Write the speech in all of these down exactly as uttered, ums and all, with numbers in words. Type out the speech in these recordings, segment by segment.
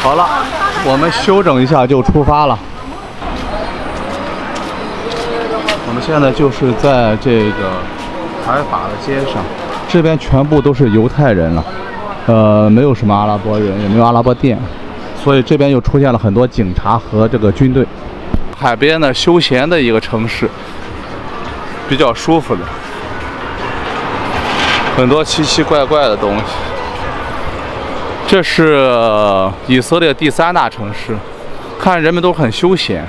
好了，我们休整一下就出发了。我们现在就是在这个海法的街上，这边全部都是犹太人了，呃，没有什么阿拉伯人，也没有阿拉伯店，所以这边又出现了很多警察和这个军队。海边的休闲的一个城市，比较舒服的，很多奇奇怪怪的东西。这是以色列第三大城市，看人们都很休闲。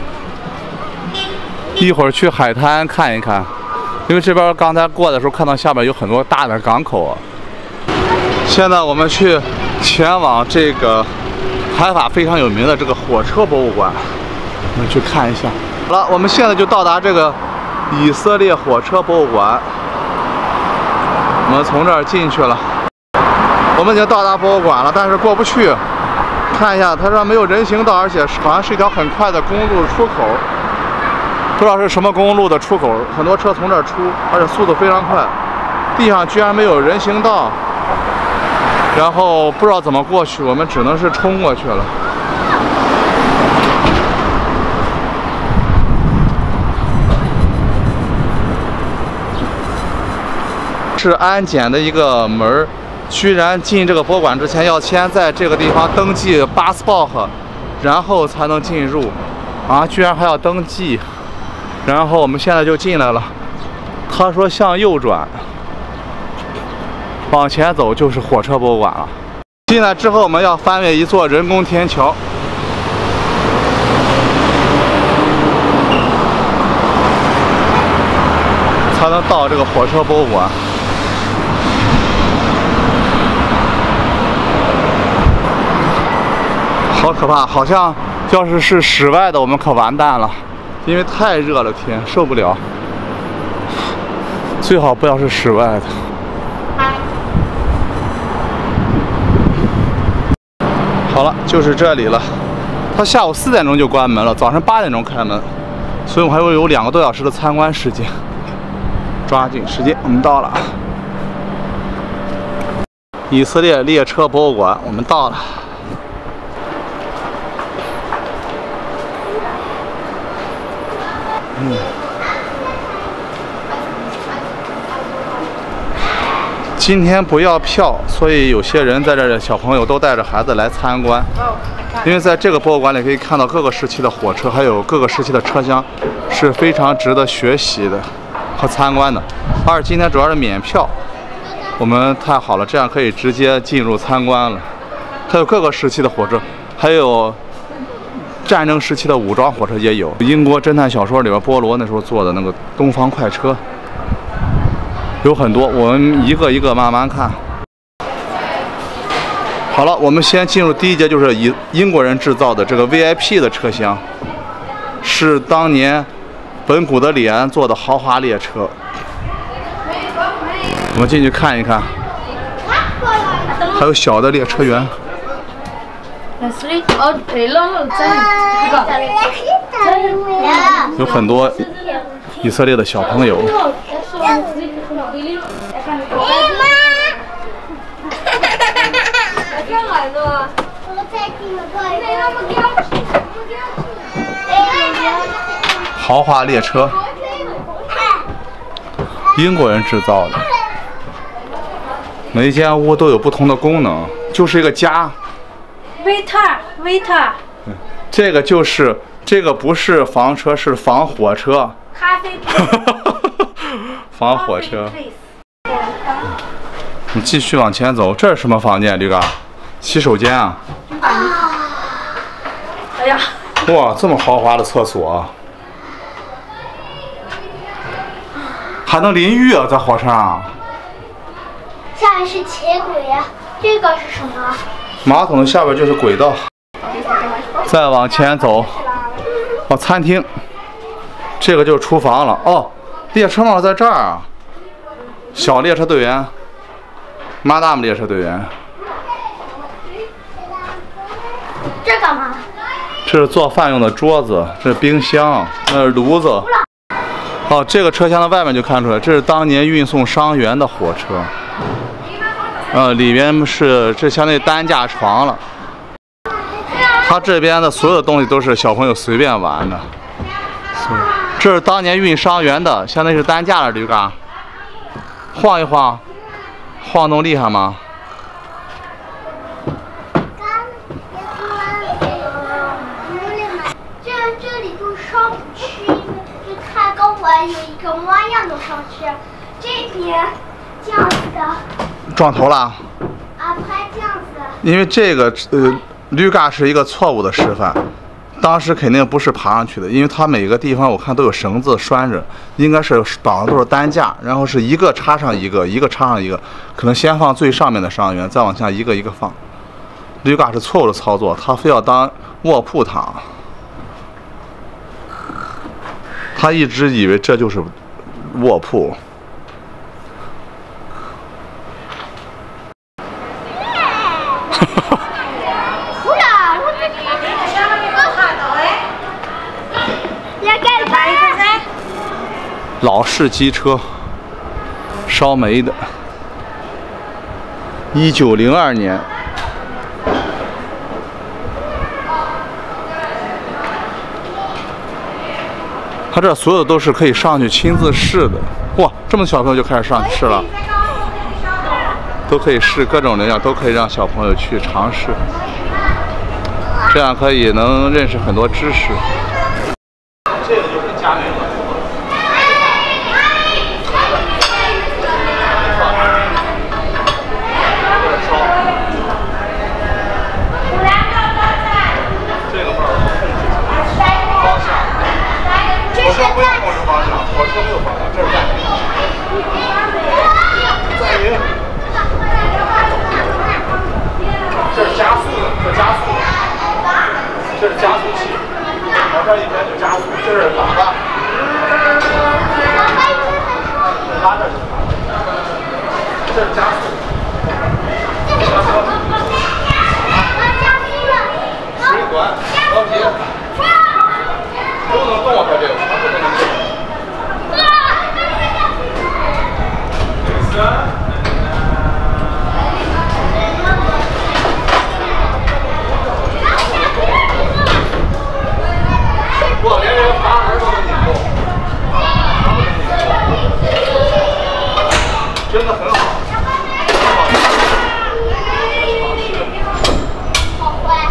一会儿去海滩看一看，因为这边刚才过的时候看到下面有很多大的港口啊。现在我们去前往这个海法非常有名的这个火车博物馆，我们去看一下。好了，我们现在就到达这个以色列火车博物馆，我们从这儿进去了。我们已经到达博物馆了，但是过不去。看一下，它这没有人行道，而且好像是一条很快的公路出口，不知道是什么公路的出口，很多车从这儿出，而且速度非常快。地上居然没有人行道，然后不知道怎么过去，我们只能是冲过去了。是安检的一个门儿。居然进这个博物馆之前要先在这个地方登记巴斯报赫，然后才能进入。啊，居然还要登记。然后我们现在就进来了。他说向右转，往前走就是火车博物馆了。进来之后，我们要翻越一座人工天桥，才能到这个火车博物馆。好可怕，好像要是是室外的，我们可完蛋了，因为太热了，天受不了。最好不要是室外的。好了，就是这里了。它下午四点钟就关门了，早上八点钟开门，所以我们还会有两个多小时的参观时间。抓紧时间，我们到了以色列列车博物馆，我们到了。嗯，今天不要票，所以有些人在这儿，小朋友都带着孩子来参观。因为在这个博物馆里可以看到各个时期的火车，还有各个时期的车厢，是非常值得学习的和参观的。而今天主要是免票，我们太好了，这样可以直接进入参观了。还有各个时期的火车，还有战争时期的武装火车也有。英国侦探小说里边波罗那时候做的那个东方快车有很多，我们一个一个慢慢看。好了，我们先进入第一节，就是以英国人制造的这个 V I P 的车厢，是当年本古德里安做的豪华列车。我们进去看一看，还有小的列车员。有很多以色列的小朋友。豪华列车，英国人制造的，每一间屋都有不同的功能，就是一个家。 维塔，维塔。 这个就是这个不是房车，是防火车。 咖啡。 防火车。你继续往前走，这是什么房间，驴哥？洗手间啊。 啊。哎呀。 哇，这么豪华的厕所，还能淋浴啊，在火车上。 下面是铁轨呀，这个是什么？ 马桶的下边就是轨道。再往前走，哦，餐厅，这个就是厨房了。哦，列车帽在这儿啊。小列车队员，马达姆列车队员。 这干嘛？ 这是做饭用的桌子，这是冰箱，那是炉子。哦，这个车厢的外面就看出来，这是当年运送伤员的火车。呃，里边是这相当于担架床了。 它这边的所有的东西都是小朋友随便玩的。这是当年运伤员的，相当于是担架的驴杆，晃一晃，晃动厉害吗？ 这这里就是上不去，因为这太高，我有一个弯样走上去。这边这样子的。 撞头了。 啊，拍这样子的。 因为这个呃驴杆是一个错误的示范。当时肯定不是爬上去的，因为它每个地方我看都有绳子拴着，应该是绑的都是担架，然后是一个插上一个，一个插上一个，可能先放最上面的伤员，再往下一个一个放。驴杆是错误的操作，他非要当卧铺躺，他一直以为这就是卧铺。老式机车，烧煤的，一九零二年。他这所有都是可以上去亲自试的。哇，这么小朋友就开始上去试了，都可以试各种零件，都可以让小朋友去尝试，这样可以能认识很多知识。这个就是加煤了。这是加速器，往这一边就加速，这是喇叭，拉这是，这是加速，加速，水管、调皮，都能动啊，它这个全部都能动。我连这个爬门都能拧动，真的很好， 好坏。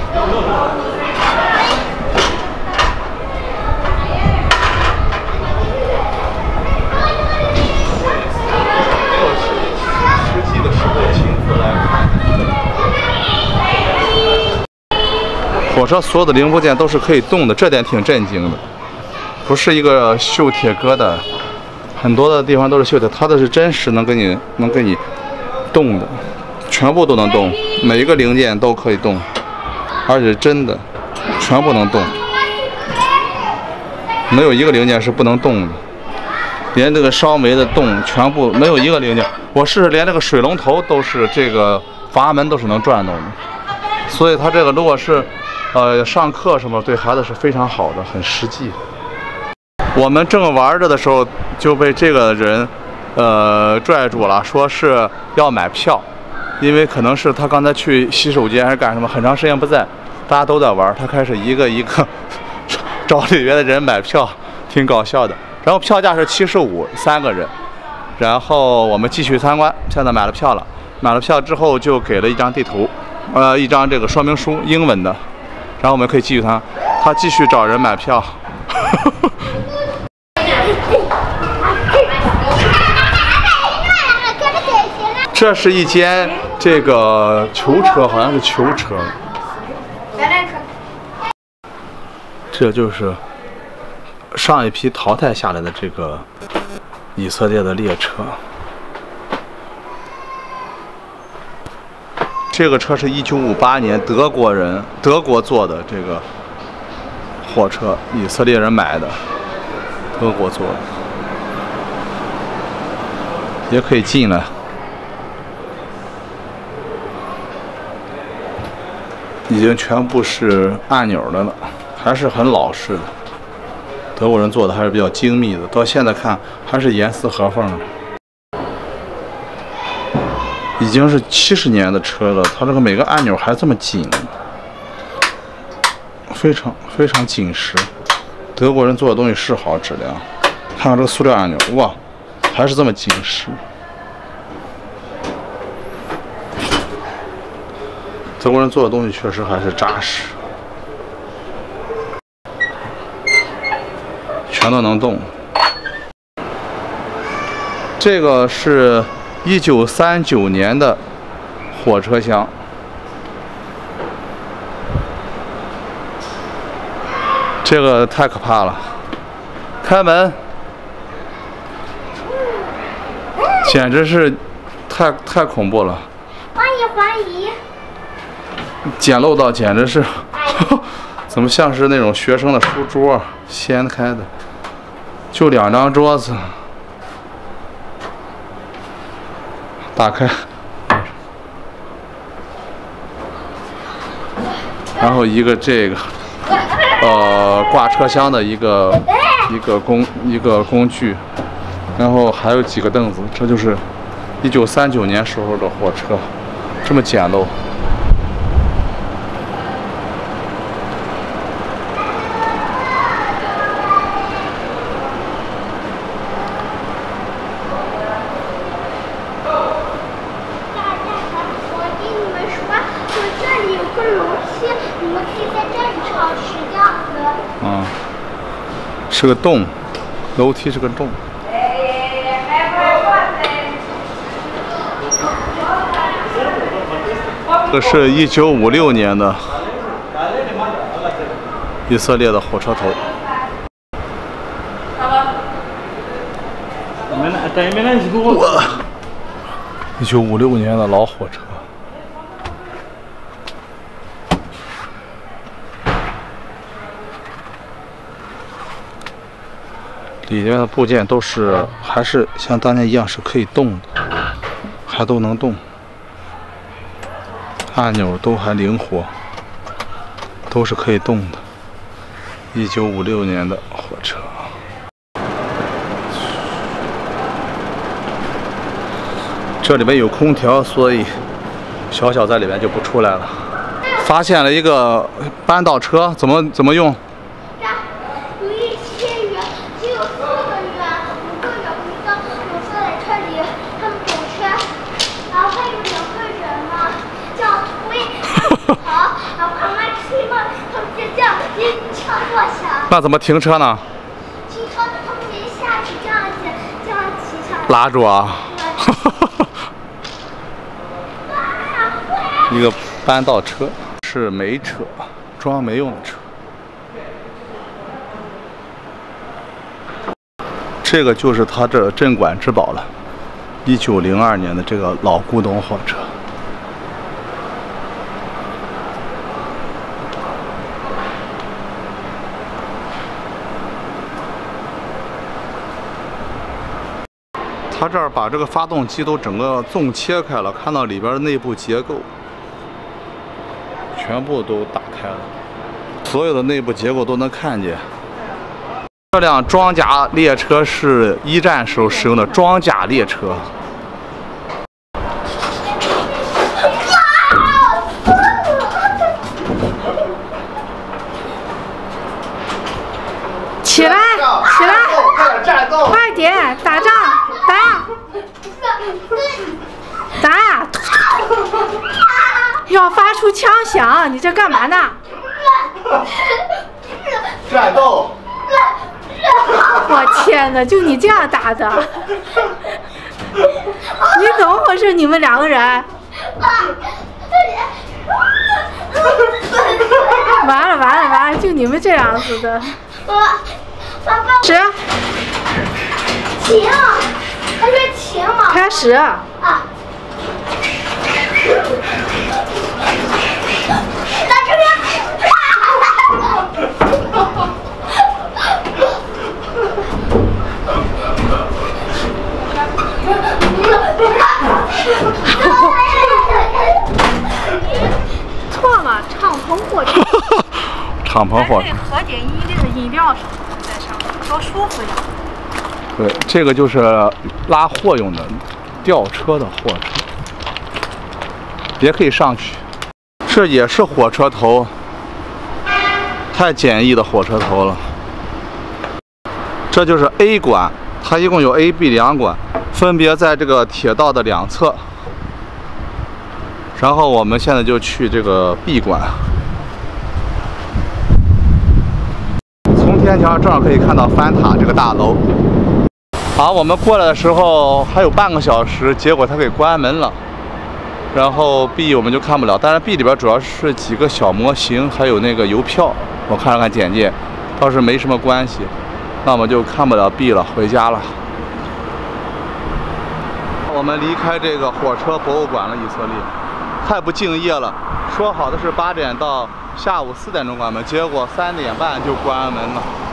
没有实际的时候亲自来看。火车所有的零部件都是可以动的，这点挺震惊的，不是一个锈铁疙瘩，很多的地方都是锈铁，它的是真实能给你能给你动的，全部都能动，每一个零件都可以动，而且真的全部能动，没有一个零件是不能动的，连这个烧煤的动全部没有一个零件，我试试连这个水龙头都是这个阀门都是能转动的，所以它这个如果是呃，上课什么对孩子是非常好的，很实际。我们正玩着的时候就被这个人，呃，拽住了，说是要买票，因为可能是他刚才去洗手间还是干什么，很长时间不在，大家都在玩，他开始一个一个找里面的人买票，挺搞笑的。然后票价是七十五，三个人。然后我们继续参观，现在买了票了，买了票之后就给了一张地图，呃，一张这个说明书，英文的。然后我们可以继续谈，他继续找人买票。这是一间这个球车，好像是球车。这就是上一批淘汰下来的这个以色列的列车。这个车是一九五八年德国人德国做的这个货车，以色列人买的，德国做的，也可以进来。已经全部是按钮的了，还是很老式的，德国人做的还是比较精密的，到现在看还是严丝合缝的。已经是七十年的车了，它这个每个按钮还这么紧。 非常非常紧实。德国人做的东西是好质量。看看这个塑料按钮，哇，还是这么紧实。德国人做的东西确实还是扎实，全都能动。这个是一九三九年的火车厢。 这个太可怕了！开门，简直是太太恐怖了。 欢迎欢迎！ 简陋到简直是，怎么像是那种学生的书桌掀开的？就两张桌子，打开，然后一个这个。 呃，挂车厢的一个一个工一个工具，然后还有几个凳子，这就是一九三九年时候的火车，这么简陋。 我跟你们说，我这里有个楼梯，你们可以在这里尝试。 啊，是个洞，楼梯是个洞。这是一九五六年的以色列的火车头。哇，一九五六年的老火车。 里面的部件都是还是像当年一样是可以动的，还都能动，按钮都还灵活，都是可以动的。一九五六年的火车，这里面有空调，所以小小在里面就不出来了。发现了一个扳道车，怎么怎么用？ 那怎么停车呢？ 停车，他们得下去，这样子，这样骑上来。 拉住啊！一个扳道车是煤车，装煤用的车。这个就是它这镇馆之宝了，一九零二年的这个老古董火车。 它这儿把这个发动机都整个纵切开了，看到里边的内部结构，全部都打开了，所有的内部结构都能看见。这辆装甲列车是一战时候使用的装甲列车。 起来，起来， 快点战斗！ 快点打仗！ 打！打！要发出枪响！你这干嘛呢？ 战斗！ 我天哪！就你这样打的？你怎么回事？你们两个人？完了完了完了！就你们这样子的。十。 停！他说停嘛。 开始。啊。 在这边。 错了，敞篷火车。 敞篷火车。 喝点一粒的饮料什么的在上面，多舒服呀。 对，这个就是拉货用的吊车的货车，也可以上去。这也是火车头， 太简易的火车头了。这就是 A 馆，它一共有 A、B 两馆，分别在这个铁道的两侧。然后我们现在就去这个 B 馆。从天桥正好可以看到翻塔这个大楼。好，我们过来的时候还有半个小时，结果它给关门了。然后 B 我们就看不了，但是 B 里边主要是几个小模型，还有那个邮票。我看了看简介，倒是没什么关系。那我们就看不了 B 了，回家了。我们离开这个火车博物馆了，以色列。太不敬业了！说好的是八点到下午四点钟关门，结果三点半就关门了。